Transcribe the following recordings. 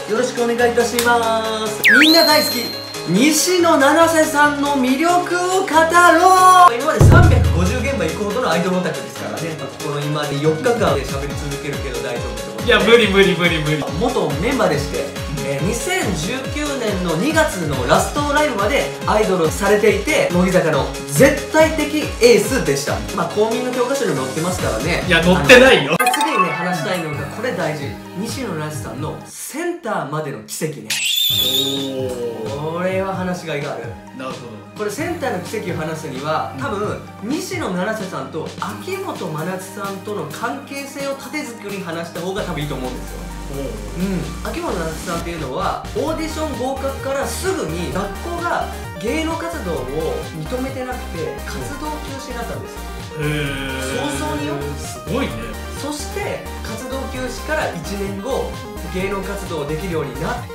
よろしくお願いいたします。みんな大好き西野七瀬さんの魅力を語ろう。今まで350現場行くほどのアイドルオタクですからね。この今まで4日間で喋り続けるけど大丈夫と。 いや無理。 元メンバーでして、2019年の2月のラストライブまでアイドルされていて、乃木坂の絶対的エースでした。まあ公民の教科書にも載ってますからね。 いや載ってないよ。 次にね話したいのがこれ大事、西野七瀬さんのセンターまでの奇跡ね。これは話がいがある。 なるほど。 これセンターの奇跡を話すには多分西野七瀬さんと秋元真夏さんとの関係性を縦軸に話した方が多分いいと思うんですよ。秋元真夏さんっていうのはオーディション合格からすぐに学校が芸能活動を認めてなくて活動休止になったんですよ。早々によ。 すごいね。 そして活動休止から1年後芸能活動できるようになって、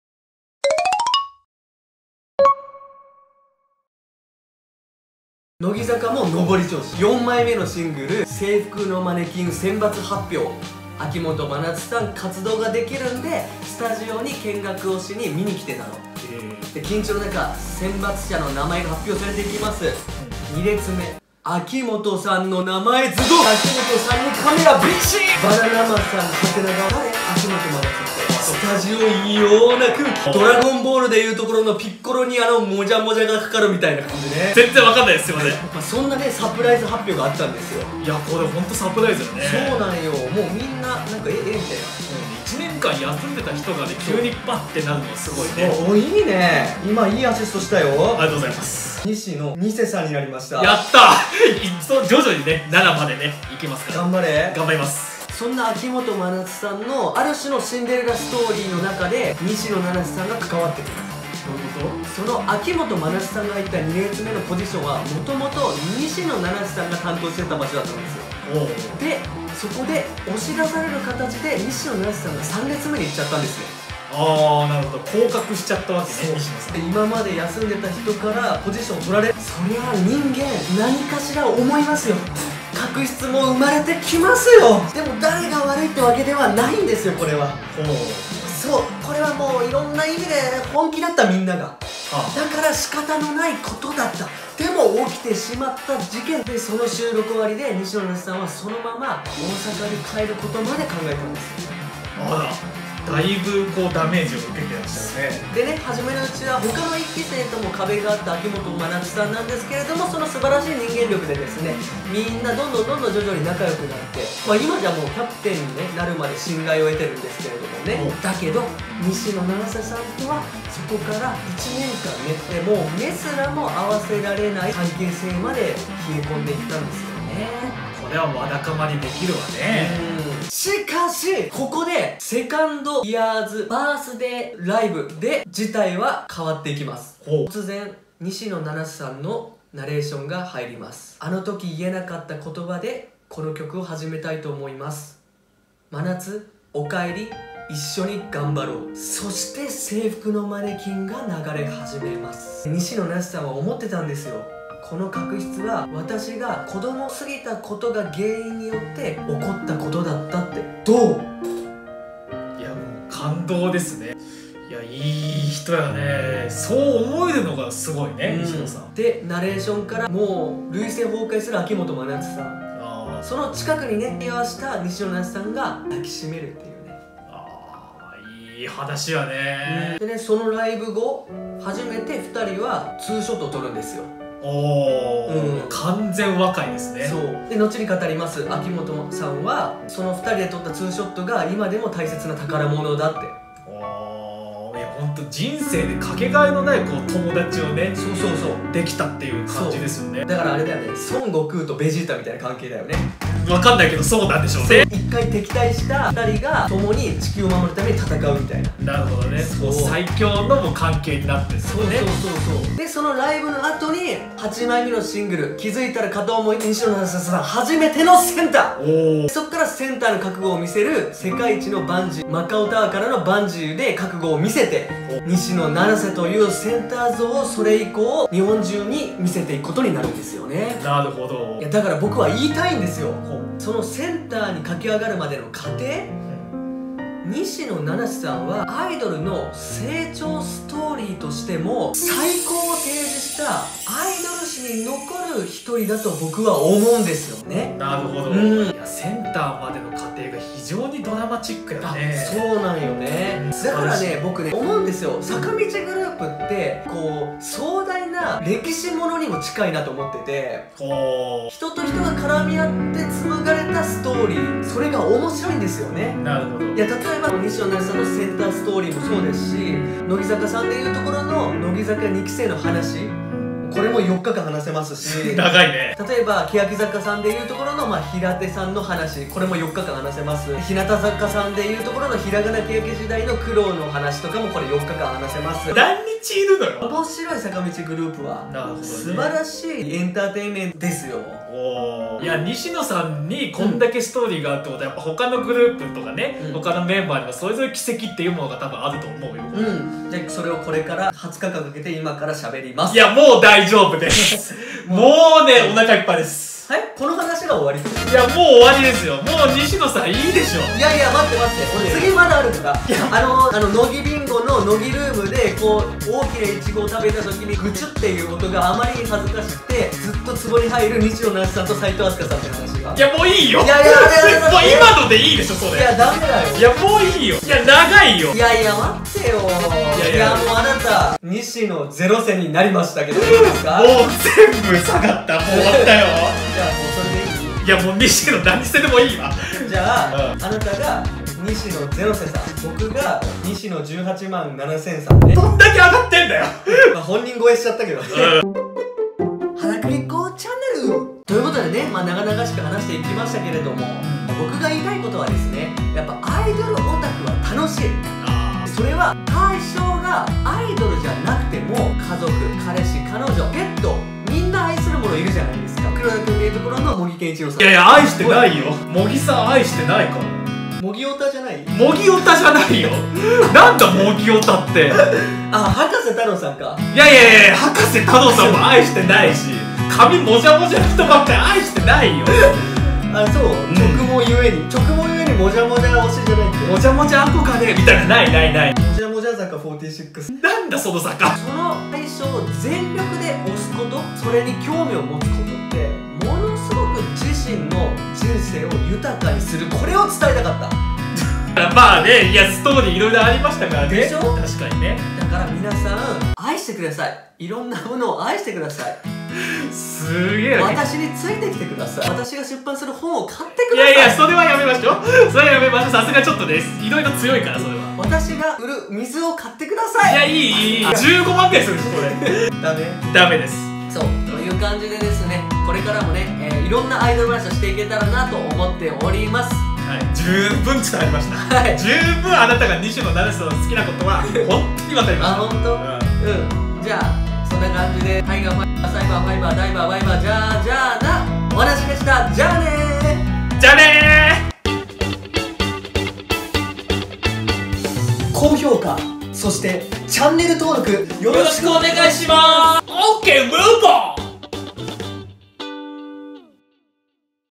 乃木坂も上り調子。4枚目のシングル「制服のマネキン」選抜発表。秋元真夏さん活動ができるんでスタジオに見学をしに見に来てたの。で緊張の中選抜者の名前が発表されていきます。2列目秋元さんの名前ズドン。秋元さんにカメラビシッ。バナナマンさんのハテナが誰？秋元真夏。スタジオ異様な空気。ドラゴンボールでいうところのピッコロにもじゃもじゃがかかるみたいな感じね。 全然わかんないです。すいません。 まあそんなねサプライズ発表があったんですよ。 いやこれほんとサプライズよね。 そうなんよ。もうみんななんかみたいな。 1年間休んでた人がね急にパッてなるのはすごいね。 お、いいね。今いいアシストしたよ。 ありがとうございます。 西野ニセさんになりました。 やったー徐々にね7までねいきますから頑張れ。 頑張ります。 そんな秋元真夏さんのある種のシンデレラストーリーの中で西野七瀬さんが関わってきます。 どういうこと？ その秋元真夏さんがいた2列目のポジションはもともと西野七瀬さんが担当してた場所だったんですよ。でそこで押し出される形で西野七瀬さんが3列目に行っちゃったんですよ。 ああなるほど。降格しちゃったわけね。西野さんで今まで休んでた人からポジションを取られ、そりゃ人間何かしら思いますよ。確執も生まれてきますよ。でも誰が悪いってわけではないんですよこれは。そう、これはもういろんな意味で本気だったみんなが。だから仕方のないことだった。でも起きてしまった事件で、その収録終わりで西野七瀬さんはそのまま大阪に帰ることまで考えたんですよ。 あらだいぶこうダメージを受けてらっしゃるね。 でね、初めのうちは他の1期生とも壁があった秋元真夏さんなんですけれども、その素晴らしい人間力でですね、みんなどんどん徐々に仲良くなって、まあ、今じゃもうキャプテンに、ね、なるまで信頼を得てるんですけれどもね。だけど西野七瀬さんとはそこから1年間ね、もう目すらも合わせられない関係性まで冷え込んでいったんですよね。 これはわだかまりできるわね。 しかしここでセカンドイヤーズバースデーライブで事態は変わっていきます。突然西野七瀬さんのナレーションが入ります。あの時言えなかった言葉でこの曲を始めたいと思います。真夏おかえり、一緒に頑張ろう。そして制服のマネキンが流れ始めます。西野七瀬さんは思ってたんですよ。この確執は私が子供すぎたことが原因によって起こったことだったって。どう？ いやもう感動ですね。いやいい人やね。そう思えるのがすごいね、西野さん。 でナレーションからもう涙腺崩壊する秋元真夏さん、その近くにね居合わせた西野七瀬さんが抱きしめるっていうね。 いい話やね。 でね、そのライブ後初めて2人はツーショットを撮るんですよ。 完全若いですね。 そうで後に語ります。秋元さんはその2人で撮ったツーショットが今でも大切な宝物だって。 いや本当人生でかけがえのないこう友達をね、そうできたっていう感じですよね。 だからあれだよね、孫悟空とベジータみたいな関係だよね。 分かんないけどそうなんでしょうね。 一回敵対した2人が共に地球を守るために戦うみたいな。 なるほどね。最強のも関係になってるんですよね。 そうでそのライブの後に8枚目のシングル「気づいたら片思い」西野七瀬さん初めてのセンター。そっからセンターの覚悟を見せる世界一のバンジー、マカオタワーからのバンジーで覚悟を見せて、西野七瀬というセンター像をそれ以降日本中に見せていくことになるんですよね。 なるほど。 いやだから僕は言いたいんですよ。そのセンターに駆け上がるまでの過程、 西野七瀬さんはアイドルの成長ストーリーとしても最高を提示したアイドル史に残る一人だと僕は思うんですよね。 なるほど、いやセンターまでの過程が非常にドラマチックやね。 そうなんよね。だからね、僕ね思うんですよ。坂道グループってこう壮大な歴史ものにも近いなと思ってて、人と人が絡み合って紡がれたストーリー、それが面白いんですよね。 なるほど。 いや、例えば西野七瀬さんのセンターストーリーもそうですし、乃木坂さんでいうところの乃木坂2期生の話、これも4日間話せますし長いね。 例えば欅坂さんでいうところの平手さんの話、これも4日間話せます。日向坂さんでいうところのひらがな欅時代の苦労の話とかもこれ4日間話せます。 何日いるのよ。 面白い坂道グループは。 なるほどね。 素晴らしいエンターテインメントですよ。 いや、西野さんにこんだけストーリーがあるってことはやっぱ他のグループとかね、他のメンバーにもそれぞれ奇跡っていうものが多分あると思うよ。 でそれをこれから20日間かけて今から喋ります。 いや、もう大丈夫ですもうね、お腹いっぱいです。 はい、この話が終わり。 いや、もう終わりですよ。もう西野さんいいでしょ。 いやいや、待って待って、俺次まだあるから。乃木ビンゴの乃木ルームでこう大きなイチゴを食べた時にグチュっていうことがあまりに恥ずかしくてずっと壺に入る西野七瀬さんと斉藤飛鳥さんって話が。 いや、もういいよ。 いやいや、 もう今のでいいでしょ、それ。 いや、ダメだよ。 いや、もういいよ。いや、長いよ。 いやいや、待ってよ。いや、もうあなた西野ゼロ戦になりましたけど、いいですか？ もう全部下がった。もう終わったよ。 じゃあもうそれでいい？ いや、もう西野何してでもいいわ。 じゃあ、あなたが西野ゼロセさん、僕が西野18万7000さんね。 どんだけ上がってんだよ。 本人超えしちゃったけどね。腹くりっこチャンネルということでね、長々しく話していきましたけれども、僕が言いたいことはですね、やっぱアイドルオタクは楽しい。それは対象がアイドルじゃなくても家族、彼氏、彼女、ペット、みんな愛するものいるじゃないですか。黒田君でいうところの茂木健一郎さん。 いやいや、愛してないよ。茂木さん愛してないから。 茂木オタじゃない？ 茂木オタじゃないよ。なんだ茂木オタって。 博士太郎さんか。 いやいやいや、博士太郎さんも愛してないし、髪もじゃもじゃの人ばっかり愛してないよ。 そう、直毛ゆえにもじゃもじゃ推しじゃないって。 もじゃもじゃ憧れみたいな、ない。 もじゃもじゃ坂46。 なんだその坂。 その対象を全力で推すこと、それに興味を持つことってものすごく自身の人生を豊かにする、これを伝えたかった。 まあね、いや、ストーリーいろいろありましたからね。 でしょ？ 確かにね。 だから皆さん愛してください。いろんなものを愛してください。 すげえ。 私についてきてください。私が出版する本を買ってください。 いやいや、それはやめましょう。それはやめましょう。さすがちょっとです。いろいろ強いから、それは。 私が売る水を買ってください。 いや、いい。15万円するでしょ、これ。ダメです。 そう、という感じでですね、これからもね、いろんなアイドル話をしていけたらなと思っております。 はい、十分伝わりました。はい、十分あなたが西野七瀬さんの好きなことは本当に分かりました。 あ、本当？じゃあそんな感じでタイガー、ファイバー、サイバー、ファイバー、ダイバー、ワイバー、じゃあなお話でした。じゃあねー。 じゃあねー。高評価、そしてチャンネル登録よろしくお願いします。 オッケー、ムーブオン。